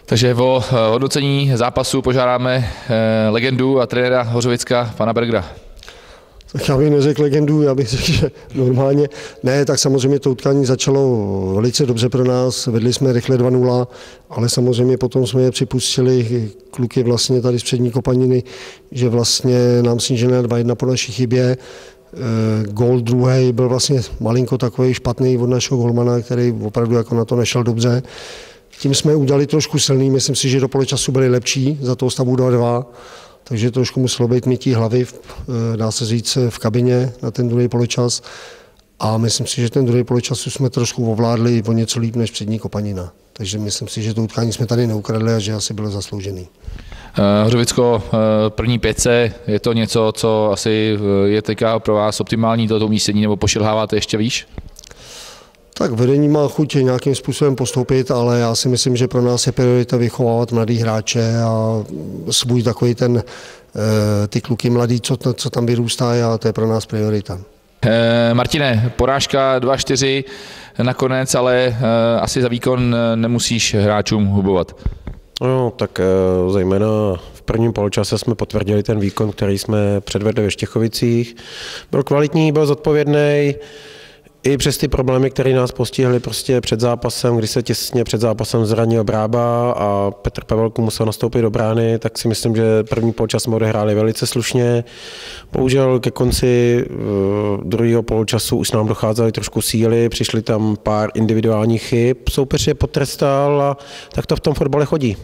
Takže o hodnocení zápasu požádáme legendu a trenéra Hořovicka, pana Bergera. Tak já bych neřekl legendu, já bych řekl, že normálně. Ne, tak samozřejmě to utkání začalo velice dobře pro nás, vedli jsme rychle 2-0, ale samozřejmě potom jsme je připustili, kluky vlastně tady z přední kopaniny, že vlastně nám snížili na 2-1 po naší chybě. Gól druhý byl vlastně malinko takový špatný od našeho golmana, který opravdu jako na to nešel dobře. Tím jsme udělali trošku silný, myslím si, že do poločasu byli lepší za toho stavu 2-2. Takže trošku muselo být mytí hlavy, dá se říct, v kabině na ten druhý poločas. A myslím si, že ten druhý poločas jsme trošku ovládli o něco líp než přední kopanina. Takže myslím si, že to utkání jsme tady neukradli a že asi bylo zasloužený. Hořovicko, první pětce, je to něco, co asi je teďka pro vás optimální toto umístění, nebo pošilháváte ještě výš? Tak vedení má chuť nějakým způsobem postoupit, ale já si myslím, že pro nás je priorita vychovávat mladý hráče a svůj takový ty kluky mladý, co tam vyrůstá, a to je pro nás priorita. Martine, porážka 2-4 nakonec, ale asi za výkon nemusíš hráčům hubovat. No, tak zejména v prvním poločase jsme potvrdili ten výkon, který jsme předvedli ve Štěchovicích. Byl kvalitní, byl zodpovědný. I přes ty problémy, které nás postihly prostě před zápasem, kdy se těsně před zápasem zranil Brába a Petr Pavelku musel nastoupit do brány, tak si myslím, že první poločas jsme odehráli velice slušně. Bohužel ke konci druhého poločasu už nám docházely trošku síly, přišly tam pár individuálních chyb, soupeř je potrestal a tak to v tom fotbale chodí.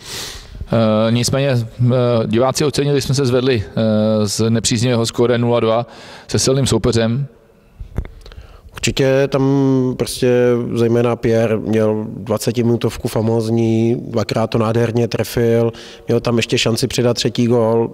Nicméně diváci ocenili, jsme se zvedli z nepříznivého skóre 0-2 se silným soupeřem. Určitě tam prostě zejména Pierre měl 20minutovku famózní, dvakrát to nádherně trefil, měl tam ještě šanci přidat třetí gól.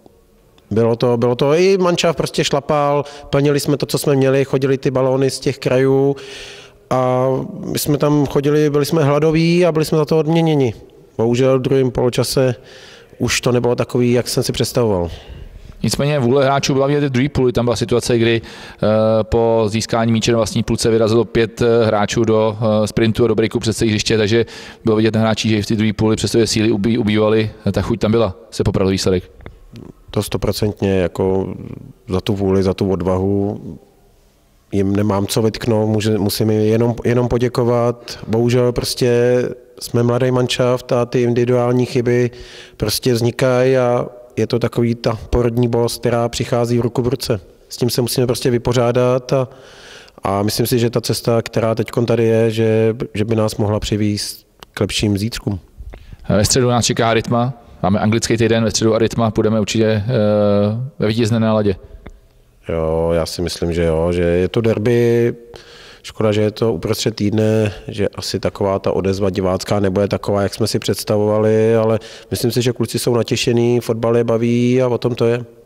Bylo to i mančaft prostě šlapal, plnili jsme to, co jsme měli, chodili ty balóny z těch krajů a my jsme tam chodili, byli jsme hladoví a byli jsme za to odměněni. Bohužel v druhém poločase už to nebylo takový, jak jsem si představoval. Nicméně vůle hráčů byla vidět v druhé půli, tam byla situace, kdy po získání míče na vlastní půlce vyrazilo 5 hráčů do sprintu a do breaku přes celé hřiště, takže bylo vidět na hráčích, že v té druhé půli, přestože síly ubývaly, ta chuť tam byla, se popravil výsledek. To 100% jako za tu vůli, za tu odvahu jim nemám co vytknout, musím jim jenom poděkovat. Bohužel prostě jsme mladý manšaft a ty individuální chyby prostě vznikají a je to takový ta porodní bolest, která přichází v ruku v ruce. S tím se musíme prostě vypořádat a myslím si, že ta cesta, která teď tady je, že by nás mohla přivést k lepším zítřkům. Ve středu nás čeká Rytma, máme anglický týden, ve středu a Rytma, půjdeme určitě ve vítězné náladě. Jo, já si myslím, že jo, že je to derby. Škoda, že je to uprostřed týdne, že asi taková ta odezva divácká nebude taková, jak jsme si představovali, ale myslím si, že kluci jsou natěšení, fotbal je baví a o tom to je.